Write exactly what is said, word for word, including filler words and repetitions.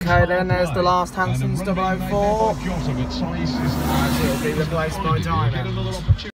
Okay, then there's the last Hanson's double oh four. As it'll be replaced by Diamond.